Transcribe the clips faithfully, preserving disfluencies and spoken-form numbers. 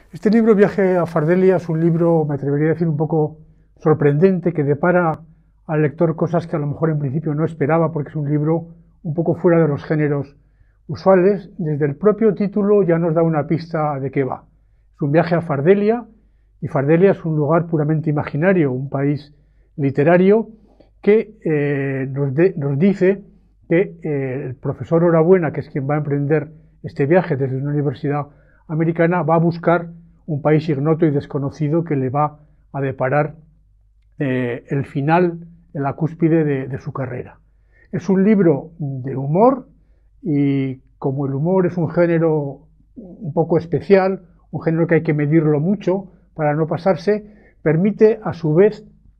Este libro, Viaje a Fardelia, es un libro, me atrevería a decir, un poco sorprendente, que depara al lector cosas que a lo mejor en principio no esperaba, porque es un libro un poco fuera de los géneros usuales. Desde el propio título ya nos da una pista de qué va. Es un viaje a Fardelia, y Fardelia es un lugar puramente imaginario, un país literario que eh, nos, de, nos dice que eh, el profesor Horabuena, que es quien va a emprender este viaje desde una universidad americana, va a buscar un país ignoto y desconocido que le va a deparar eh, el final en la cúspide de, de su carrera. Es un libro de humor, y como el humor es un género un poco especial, un género que hay que medirlo mucho para no pasarse, permite a su vez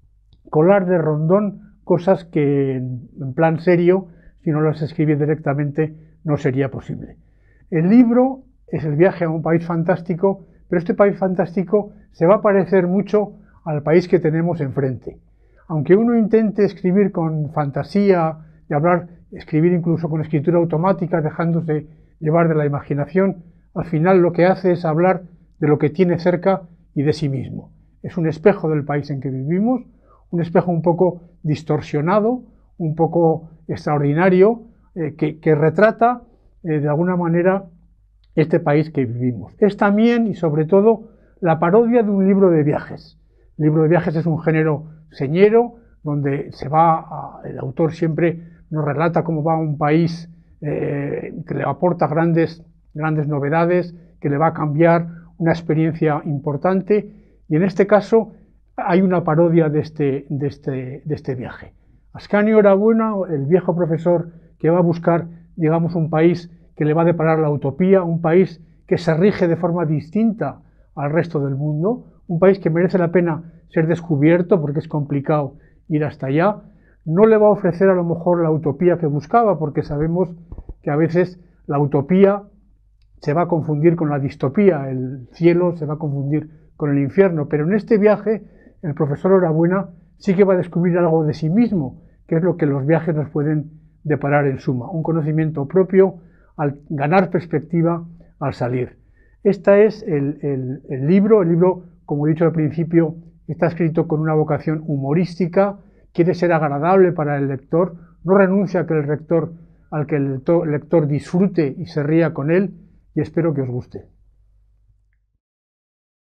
colar de rondón cosas que en plan serio, si no las escribí directamente, no sería posible. El libro es el viaje a un país fantástico, pero este país fantástico se va a parecer mucho al país que tenemos enfrente. Aunque uno intente escribir con fantasía y hablar, escribir incluso con escritura automática, dejándose llevar de la imaginación, al final lo que hace es hablar de lo que tiene cerca y de sí mismo. Es un espejo del país en que vivimos, un espejo un poco distorsionado, un poco extraordinario, eh, que, que retrata eh, de alguna manera este país que vivimos. Es también y sobre todo la parodia de un libro de viajes. El libro de viajes es un género señero, donde se va a, el autor siempre nos relata cómo va a un país eh, que le aporta grandes, grandes novedades, que le va a cambiar una experiencia importante, y en este caso hay una parodia de este, de este, de este viaje. Ascanio Horabuena, el viejo profesor que va a buscar, digamos, un país que le va a deparar la utopía, un país que se rige de forma distinta al resto del mundo, un país que merece la pena ser descubierto porque es complicado ir hasta allá. No le va a ofrecer a lo mejor la utopía que buscaba, porque sabemos que a veces la utopía se va a confundir con la distopía, el cielo se va a confundir con el infierno, pero en este viaje el profesor Horabuena sí que va a descubrir algo de sí mismo, que es lo que los viajes nos pueden deparar en suma, un conocimiento propio, al ganar perspectiva, al salir. Este es el, el, el libro, el libro, como he dicho al principio, está escrito con una vocación humorística, quiere ser agradable para el lector, no renuncia a que el lector, al que el lector, el lector disfrute y se ría con él, y espero que os guste.